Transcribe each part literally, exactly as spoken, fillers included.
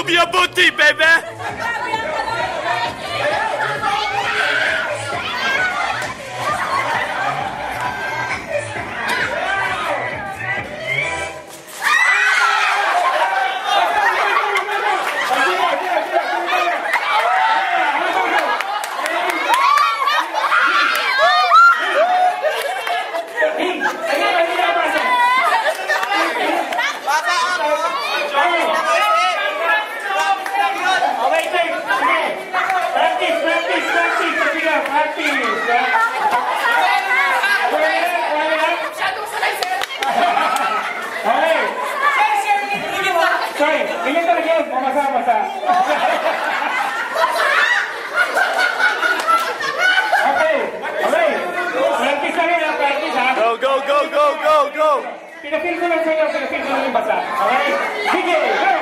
Move your booty, baby! Sorry, ganyan talaga yun. Mamasa-masa. Okay. Okay. Practice na rin ha. Practice ha. Go, go, go, go, go, go! Pinafeel ko lang sa'yo. Pinafeel ko lang yung basa. Okay? Sige, go!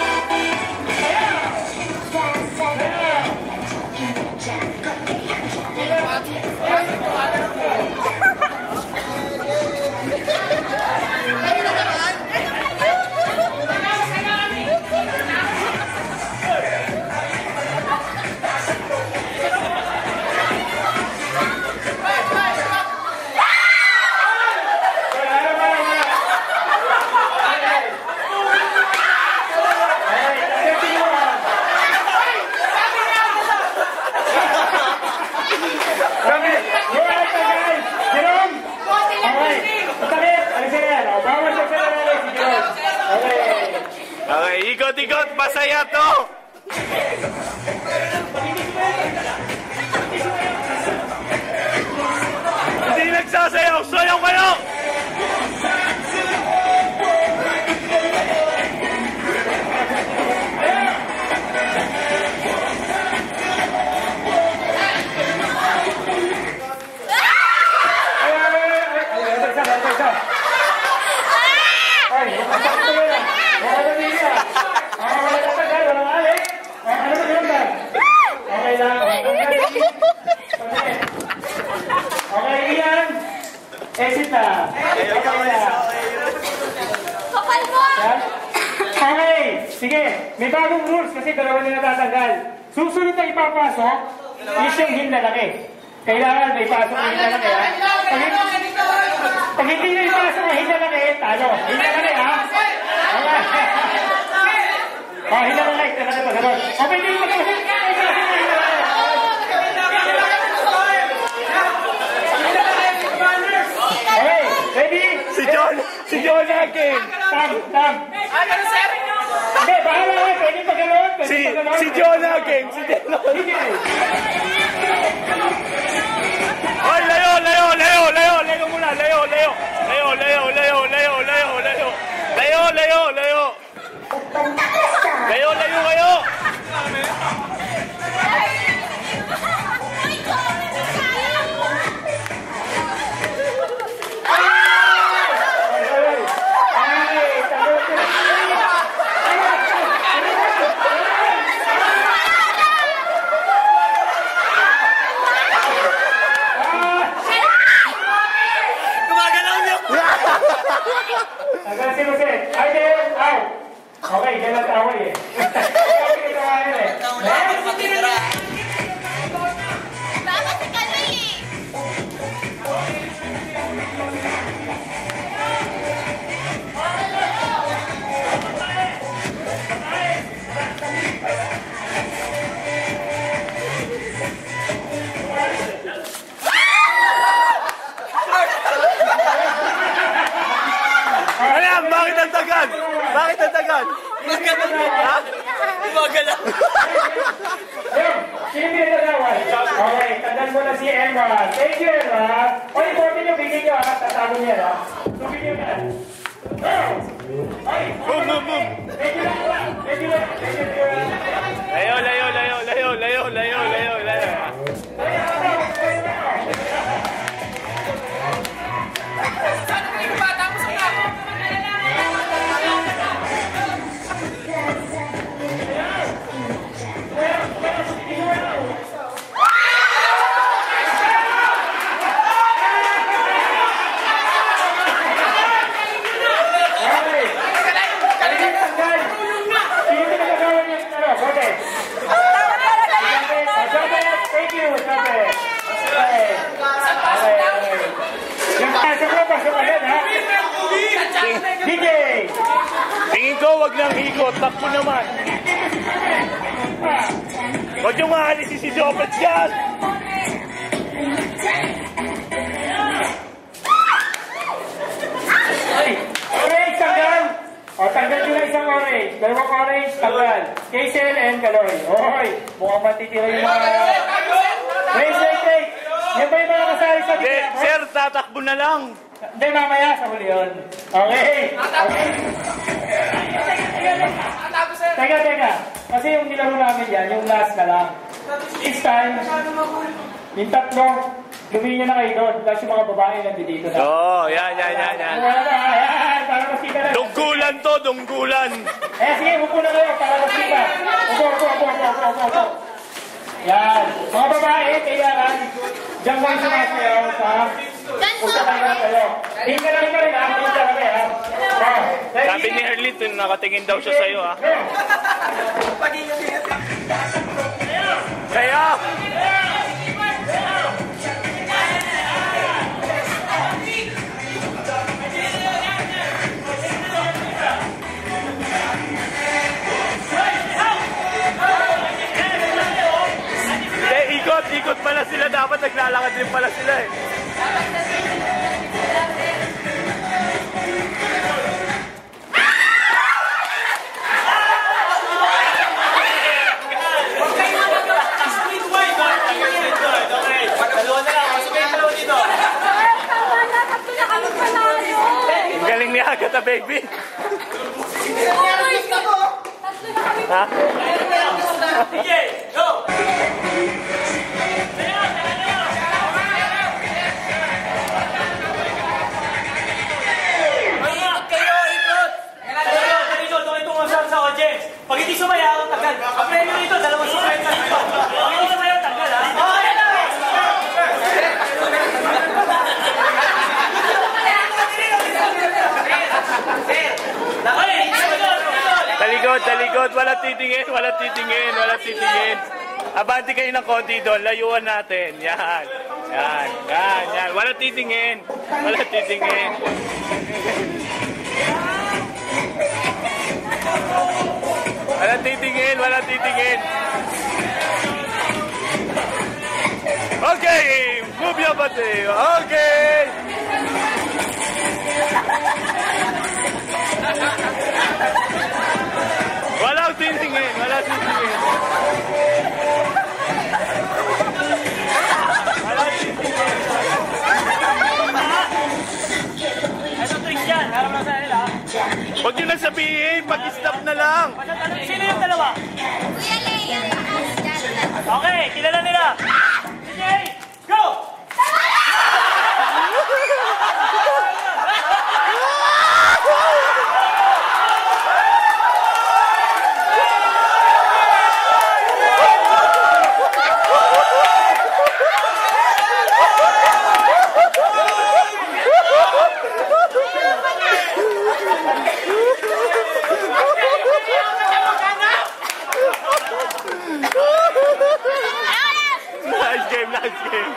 Okay, ikot-ikot, masaya to! Hindi nagsasayaw, sayaw kayo! Okay, Ian. Exit na. Okay na. Kapal mo! Okay, sige. May bagong rules kasi dalawa na natatanggal. Susunod na ipapasok is yung hinlalaki. Kailangan may pasok na hinlalaki ha. Pag, pag hindi na ipasok na hinlalaki, talo. Hinlalaki ha. Oh, hinlalaki. Hinlalaki pa gano'n. O, pwede yung mag-usip. Okay, ready? Si John, si John Akin! Tam, tam. Hindi, bahala ka. Pwede paggalon. Si, si John Akin! Si John Sige. Ay, layo, layo, layo, layo, layo muna, layo, layo, layo, layo, layo, layo, layo, layo, layo, layo, layo, layo, layo kayo! Agad si Jose. Ay, Dale, out. Okay, dyan ang tawag eh. Okay, tawahin eh. Bakit si Kaloy eh? Ayan, bakit ang tagal? Bakit ang tagal? Ha? Magalaw. Sino pinagagawan? Okay, tandaan mo na si Emma. Thank you, Emma. O, important yung bigay nyo ha. Tatago niya ha. Tubig nyo na. Ay, Boom, boom, boom. thank you lang. Thank you lang. Thank you lang. Layo, layo, layo, layo, layo, layo, layo, layo. Sino pinagagawan niya wag nang ikot. Takbo naman. Huwag nyo maalis si Jopet dyan. Orange, tanggal. O, tanggal nyo na isang orange. Dalawang orange, tanggal. Kaysel and Kaloy. Oy, mukhang matitira yung mga... Wait, wait, wait. Yan ba yung mga kasali sa Hindi, video? sir, tatakbo na lang. Hindi, mamaya sa huli yun. Okay. Okay. Teka, teka. Kasi yung nilaro namin yan, yung last na lang. This time, yung tatlo, luminya na kayo doon. Tapos yung mga babae nandito na. Oo, oh, yan, yan, yan, yan. Wala na, ayan, para masika na. Dunggulan to, dunggulan. Eh, sige, upo na kayo, para masika. Upo, upo, upo, upo, upo, upo, upo. Yan. Mga babae, kailangan, diyan kayo sumasayaw sa... Punta kayo na kayo. Tingin ka lang ka rin, ha? Punta kami, ha? Sabi ni Erlito, nakatingin daw siya sa'yo, ha? Kaya! Eh, ikot, ikot pala sila. Dapat naglalakad din pala sila, eh. Ang galing ni Agatha, baby. Ha? Okay, go! Ikot kayo, ikot! Ikot, ikot, ito nga sa audience. Pag hindi sumayaw, tagal. Ang premyo nito, dalawang sumayaw na ito. Pag hindi sumayaw, tagal, ha? Oo, yan lang! Talikod, talikod. Wala titingin, wala titingin, wala titingin. Abante kayo ng konti doon. Layuan natin. Yan. Yan. Yan. Yan. Wala titingin. Wala titingin. Wala titingin, wala titingin. Okay. Move your body. Okay. Walang titingin, walang titingin. Walang titingin. Ito tricks yan, harap lang sa nila. Huwag nyo lang sabihin, pag-stop na lang. Sino yung dalawa? Kuya Lea, Okay, kilala nila. Sige, go! Nice game, nice game.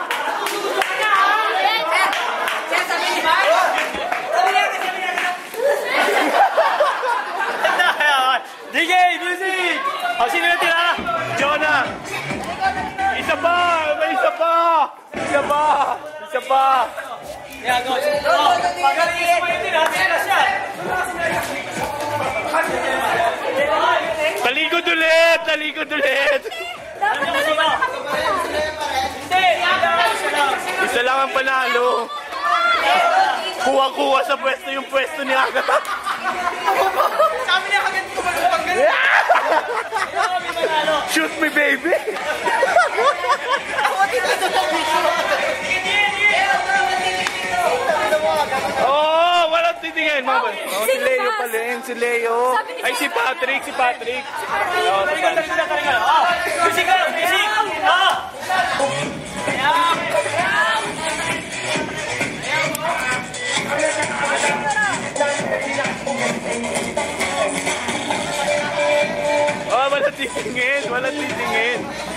D J, music! O, sino na tira? Jonah! Isa pa! May isa pa! Isa pa! Isa pa! Yan, go. Oh, pagaling mo yung tira, tira siya. Talikod ulit! Talikod ulit! Ano mo sino? Hindi, Isa lang ang panalo. Kuha-kuha sa pwesto yung pwesto ni Agatha. sabi niya kagad ko magpapanggal. Shoot me, baby! Oh, walang titingin. Mama. Oh, si Leo pala yun, si Leo. Ay, si Patrick, si Patrick. Oh, Taringan, taringan, taringan. Oh, music ka, music. Oh! Oh, wala titingin, wala titingin.